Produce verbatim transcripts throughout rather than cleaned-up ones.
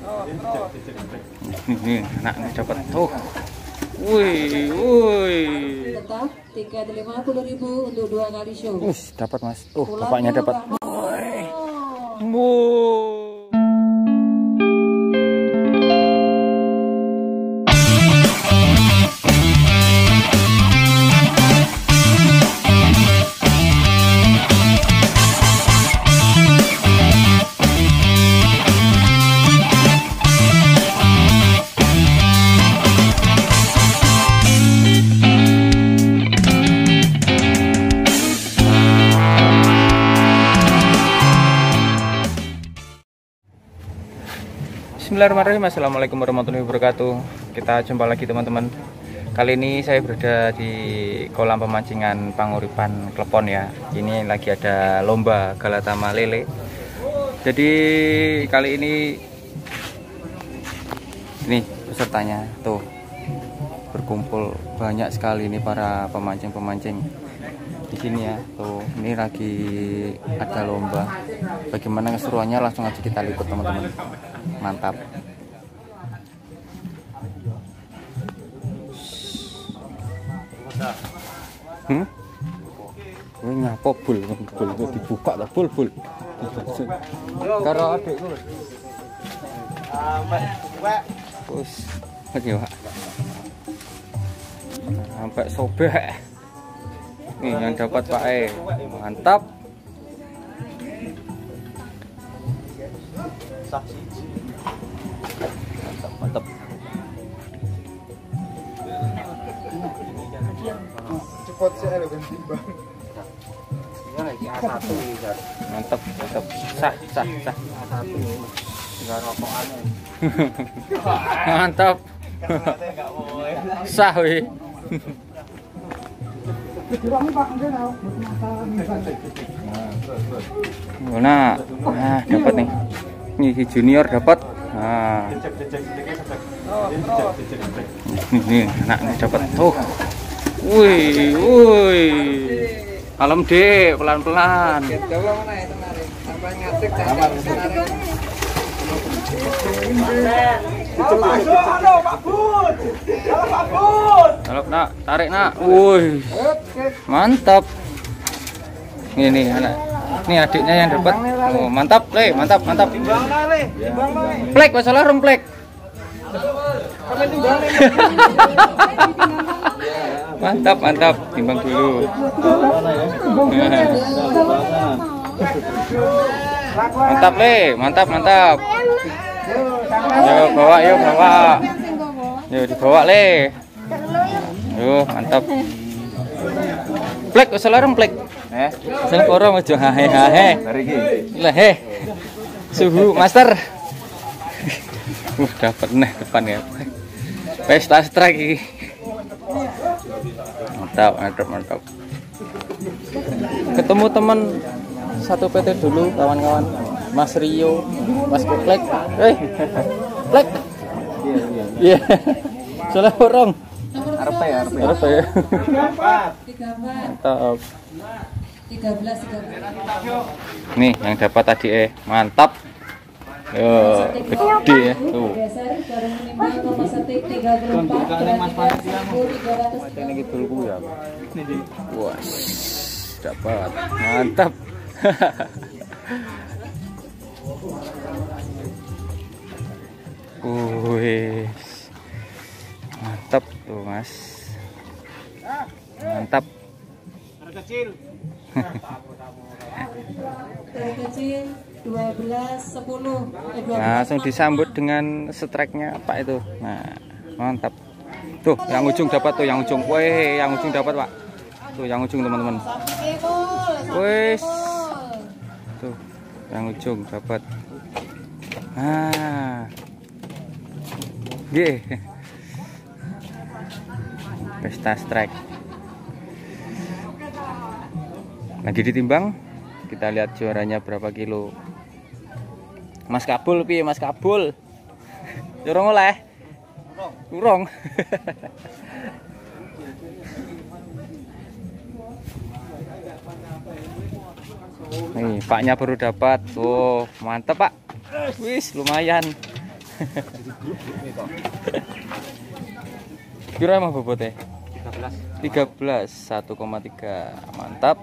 Nih, anak dapat tuh. Wih, wih. Tetap tiket lima puluh ribu untuk dua kali show. Us, dapat Mas. Oh, bapaknya dapat. Wih. Bismillahirrahmanirrahim. Assalamualaikum warahmatullahi wabarakatuh. Kita jumpa lagi teman-teman. Kali ini saya berada di kolam pemancingan Panguripan Klepon ya. Ini lagi ada lomba Galatama lele. Jadi kali ini ini pesertanya tuh berkumpul banyak sekali ini para pemancing-pemancing di sini ya. Tuh ini lagi ada lomba. Bagaimana keseruannya langsung aja kita lihat teman-teman. Mantap. Hmm? Ini ngapa bul, bul itu dibuka lah bul bul. Karo adek ku. Sampai sobek. Terus lagi Pak. Sampai sobek. Nih yang dapat Pak E. Mantap. Mantap. Cepot sih ada kan timbang. Ini lagi A satu ya. Mantap, mantap. Sah, sah, sah. A satu. Enggak rokokan. Mantap. Sah weh. Nah, nah dapat nih. Ini si junior dapat. Nah. Nih, anak nih dapat tuh. Wih, wih. Alam dek, pelan-pelan. Halo nak, tarik nak. Wih, mantap. Ini nih anak, ini adiknya yang dapat. Oh, mantap, le, mantap, mantap. Plek, masalah rum plek. Mantap, mantap. Timbang dulu. Mantap, le, mantap, mantap. Yuk bawa, yuk bawa. Yuk dibawa le. Yuk mantap. Plek, masalah rum plek. Eh, salah korong aja hahe hahe. Lah he. Suhu master. Uh, dapat nih depan ya. Pesta strike ini. Mantap, mantap, mantap. Ketemu teman satu P T dulu kawan-kawan. Mas Rio, Mas Plek. Eh, Plek. Iya, iya. Iya. Salah korong. Arep ya, arep ya. Arep ya. Mantap. tiga belas, tiga belas. Nih yang dapat tadi eh mantap. Yo, gede ya tuh. Ini gitu ya. Wah, dapat. Mantap. Wih. Mantap tuh, Mas. Mantap. Kecil. Kecil dua belas, sepuluh. Langsung disambut dengan strike-nya Pak itu. Nah, mantap. Tuh, yang ujung dapat tuh, yang ujung. Wih, yang ujung dapat, Pak. Tuh, yang ujung teman-teman. Wih. Tuh, yang ujung dapat. Nah. Ye. Pesta strike. Lagi ditimbang, kita lihat juaranya berapa kilo. Mas Kabul piye Mas Kabul? Durung oleh. Durung. Nih, Paknya baru dapat. Oh, mantap, Pak. Wis, lumayan. Kira emang bobotnya? tiga belas. tiga belas, satu koma tiga. Mantap.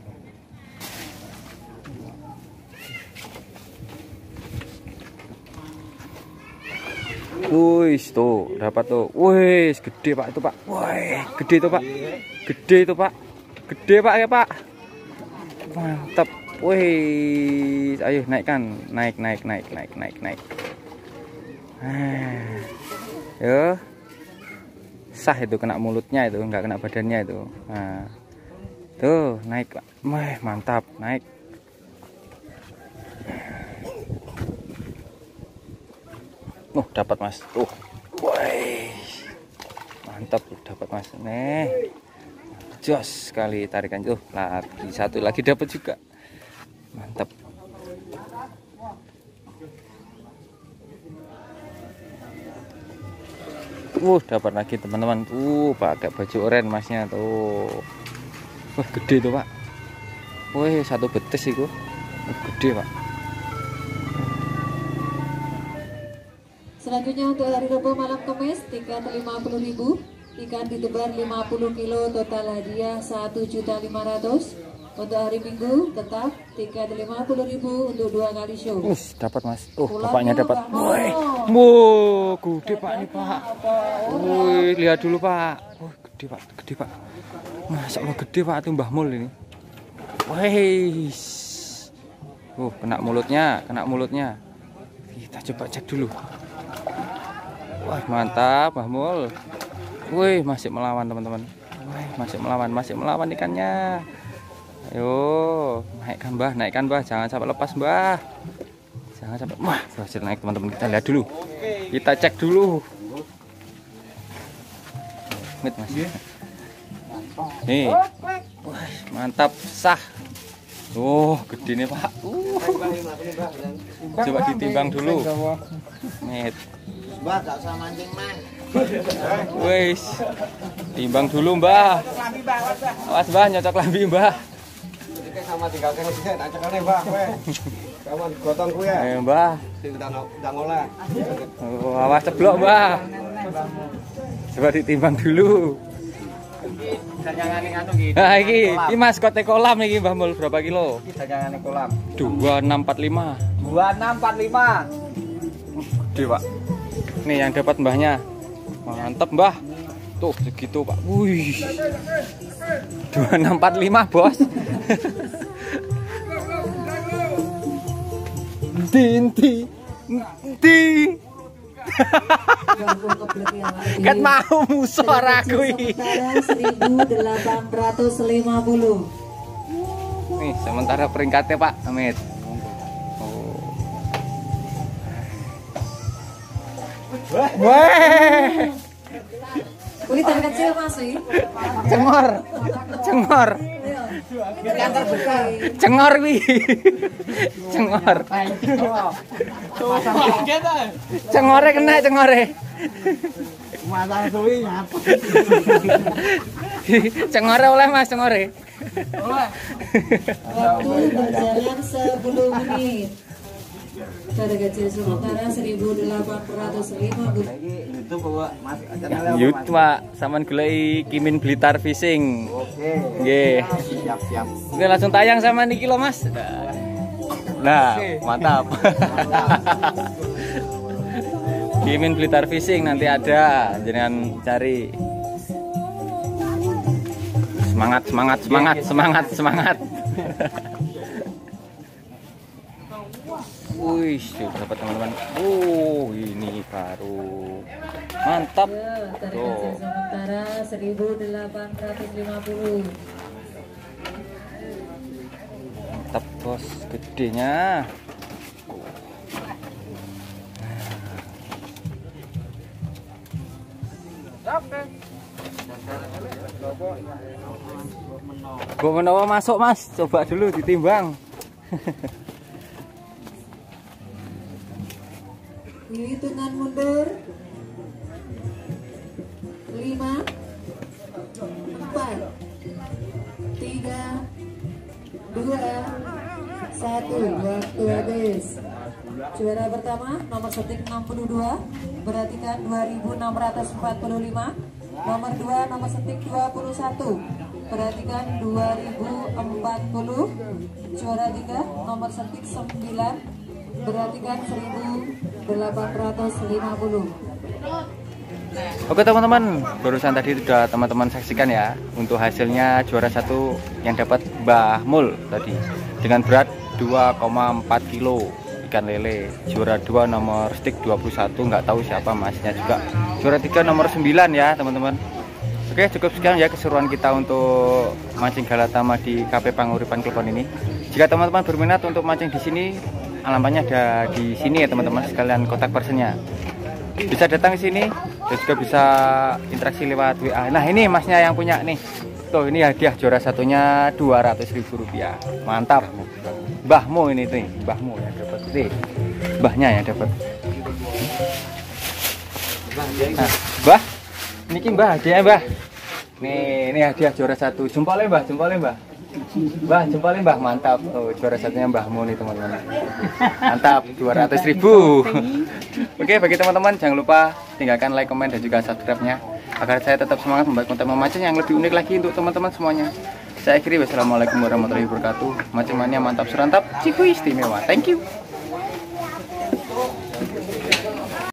Wih, tuh dapat tuh. Wih, gede Pak itu Pak. Wih, gede itu Pak. Gede itu Pak. Gede Pak ya Pak. Mantap. Wih, ayo naikkan, naik, naik, naik, naik, naik, naik. Ah, yo, sah itu kena mulutnya itu, nggak kena badannya itu. Nah, tuh naik Pak. Wih, mantap, naik. Oh, dapat Mas. Tuh. Wih. Mantap tuh dapat Mas. Nih. Jos sekali tarikan tuh. Lagi satu lagi dapat juga. Mantap. Uh, dapat lagi teman-teman. Tuh, pakai baju oranye Masnya tuh. Wah, gede tuh, Pak. Wih, satu betis itu. Uh, gede, Pak. Selanjutnya untuk hari Rabu malam Kamis tiket lima puluh ribu, ikan ditebar lima puluh kilo, total hadiah satu juta lima ratus ribu. Untuk hari Minggu tetap tiket lima puluh ribu untuk dua kali show. Us, dapat Mas. Oh, bapaknya dapat. Woi. Wow, gede Pak ini, Pak. Woi, lihat dulu, Pak. Oh, gede, Pak. Gede, Pak. Masa Allah gede, Pak, itu Mbah Mul ini. Wih. Oh, kena mulutnya, kena mulutnya. Kita coba cek dulu. Wah, mantap, Mbah Mul. Wih, masih melawan, teman-teman. Wih, masih melawan, masih melawan ikannya. Ayo, naikkan Mbah, naikkan Mbah, jangan sampai lepas Mbah. Jangan sampai, wah, berhasil naik teman-teman. Kita lihat dulu, kita cek dulu. Mit Mas. Nih, wah, mantap, sah. Oh, gede nih Pak. Uh. Coba ditimbang dulu. Mit. Mbak, gak usah mancing man. Wes, timbang dulu Mbah. Awas Mbah, nyocok lambi Mbah. Sama tinggal kene sih, tak cekane Mbah kowe. Kamu gotong kowe ya. Eh Mbah. Sing ndang ndang olah. Oh, awas ceblok Mbah. Coba ditimbang dulu. Dagangane anu iki. Nah, iki, iki maskote kolam iki Mbah Mul berapa kilo? Iki dagangane kolam. dua enam empat lima. dua enam empat lima. Gede, Pak. Nih yang dapat Mbahnya. Mantap, Mbah. Tuh, segitu, Pak. Wih. dua enam empat lima, Bos. Dinti. Dinti. Kan mau musuh aku iki. seribu delapan ratus lima puluh. Nih, sementara peringkatnya, Pak. Amit. Weh. Wih, ikan kecil masih. Cengor. Cengor. Cengor wi. Cengor. Cengore kena cengore. Masalah suwi ngapa? Cengore oleh Mas cengore. Waktu berjalan sepuluh menit. Cara kecil sementara seribu delapan ratus lima puluh. YouTube Pak, Mas. YouTube Pak, sampean goleki Kimin Blitar Fishing. Oke. Nggih. Siap, siap. Oke, langsung tayang sama niki lo Mas. Nah, mantap. Kimin Blitar Fishing nanti ada, jangan cari. Semangat, semangat, semangat, semangat, semangat. Wih, dapat teman-teman. Oh, ini baru. Mantap. Tarik kecil sementara seribu delapan ratus lima puluh. Mantap, Bos. Gedenya. Gue menawa masuk Mas, coba dulu ditimbang. Hitungan mundur. Lima, empat, tiga, dua, satu. Waktu habis. Juara pertama nomor setik enam puluh dua, perhatikan dua ribu enam ratus empat puluh lima. Nomor dua nomor setik dua puluh satu, perhatikan dua ribu empat puluh. Juara tiga nomor setik sembilan, perhatikan seribu delapan ratus lima puluh. Oke teman-teman, barusan tadi sudah teman-teman saksikan ya untuk hasilnya juara satu yang dapat Mbah Mul tadi dengan berat dua koma empat kilo ikan lele. Juara dua nomor stick dua puluh satu, nggak tahu siapa masnya juga. Juara tiga nomor sembilan ya teman-teman. Oke, cukup sekian ya keseruan kita untuk mancing galatama di K P Panguripan Klepon ini. Jika teman-teman berminat untuk mancing di sini, alamatnya ada di sini ya teman-teman, sekalian kontak personnya. Bisa datang ke sini dan juga bisa interaksi lewat W A. Nah ini masnya yang punya nih. Tuh ini hadiah juara satunya dua ratus ribu rupiah. Mantap. Mbahmu ini tuh, mbahmu yang dapat. Nih, mbahnya yang dapat. Nah, Mbah. Niki Mbah hadiahnya Mbah. Nih, ini hadiah juara satu. Jempolnya Mbah, jempolnya Mbah. Mbah, jempolnya Mbah, mantap. Oh, juara satunya Mbahmu nih teman-teman. Mantap, dua ratus ribu. Oke, bagi teman-teman jangan lupa tinggalkan like, komen, dan juga subscribe-nya agar saya tetap semangat membuat konten memancing yang lebih unik lagi untuk teman-teman semuanya. Saya akhiri, wassalamualaikum warahmatullahi wabarakatuh. Mancing mania mantap serantap, ciku istimewa. Thank you.